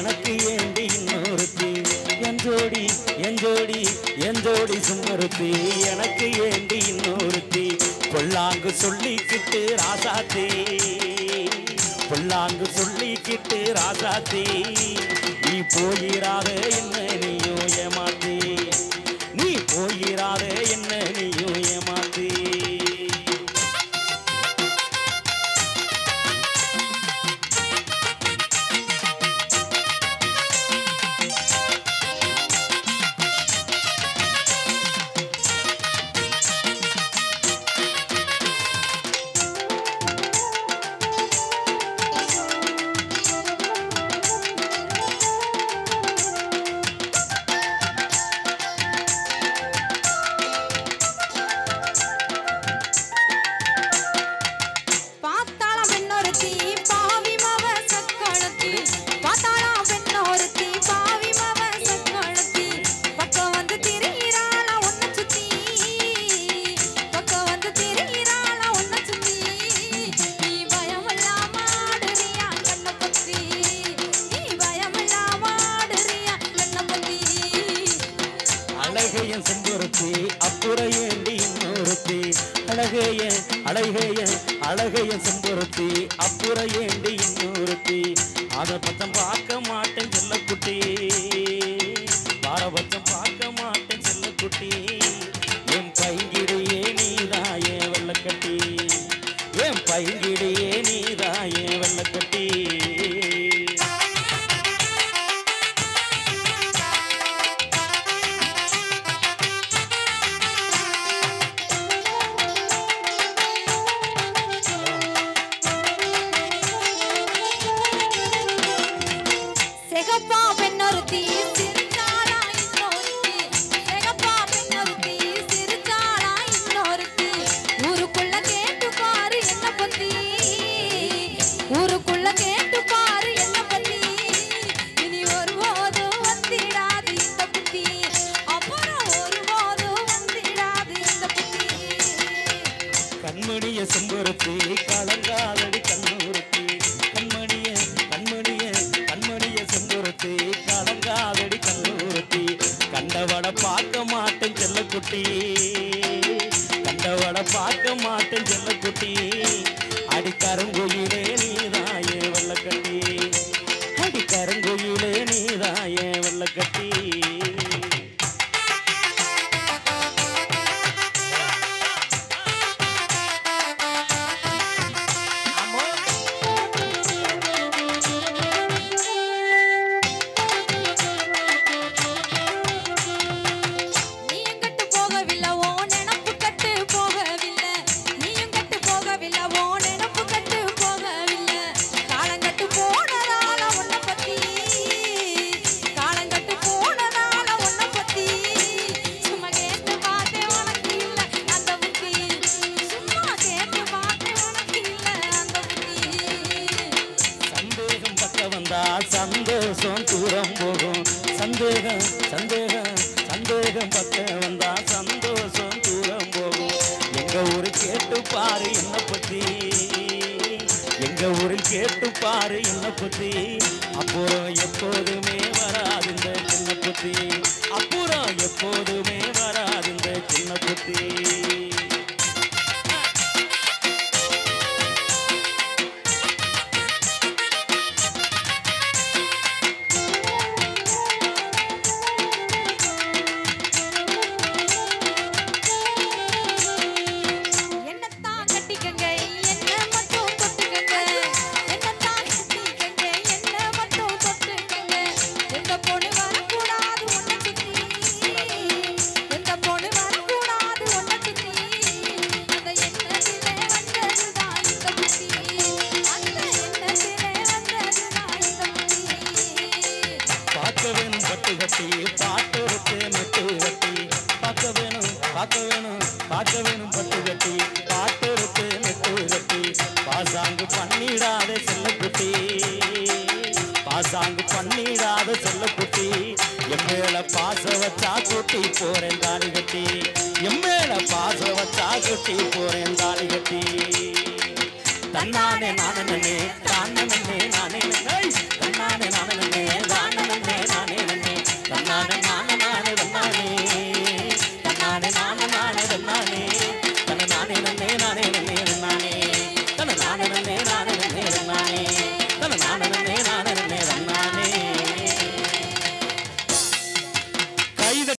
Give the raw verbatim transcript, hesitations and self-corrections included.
எனக்கு ஏண்டி இன்னொருத்தி என் ஜோடி என் ஜோடி என் ஜோடி சும்மருத்தி எனக்கு ஏண்டி இன்னொருத்தி பொல்லாங்கு சொல்லிக்கிட்டு ராசாத்தி பொல்லாங்கு சொல்லிக்கிட்டு ராசாத்தி நீ போயிராத என்ன நீயும் ஏமாத்தி நீ போயிராத என்ன நீயும் ஏமாத்தி அழகைய அழகைய செம்பருத்தி அப்புற ஏண்டி இன்னொருத்தி அத பச்சம் பார்க்க மாட்டேன் செல்லக்குட்டி பாரபட்சம் பார்க்க மாட்டேன் செல்லக்குட்டி என் பைங்கிடியே நீதாயே வெள்ளக்கட்டி என் பைங்கிடியே நீதாயே வெள்ளக்கட்டி செம்பருத்தி கலங்காதடி கண்ணூருத்தி கண்மணிய கண்மணிய கண்மணிய செம்பருத்தி கலங்காதடி கண்ணூருத்தி கண்டவட பார்க்க மாட்டேன் செல்லக்குட்டி கண்டவட பார்க்க மாட்டேன் செல்லக்குட்டி அடி கருங்குயிலே நீதாயே வெள்ளக்கட்டி அடி கருங்குயிலே நீதாயே வெள்ளக்கட்டி சந்தோஷம் தூரம் போகும் சந்தேகம் சந்தேகம் சந்தேகம் பக்க வந்தா சந்தோஷம் தூரம் போகும் எங்க ஊரு கேட்டு பாரு என்ன பத்தி எங்க ஊரில் கேட்டு பாரு என்ன பத்தி அப்புறம் எப்போதுமே வராது இந்த சின்ன பத்தி அப்புறம் எப்போதுமே வராது இந்த சின்ன பத்தி பாசாங்கு பண்ணிடாத செல்லக்குட்டி எம்மேல பாச வச்சா குட்டி போறேன் தாலி கட்டி எம்மேல பாச வச்சா குட்டி போறேன் தாலி கட்டி தன்னானே நானே தானே நானே தன்னானே நானே கைத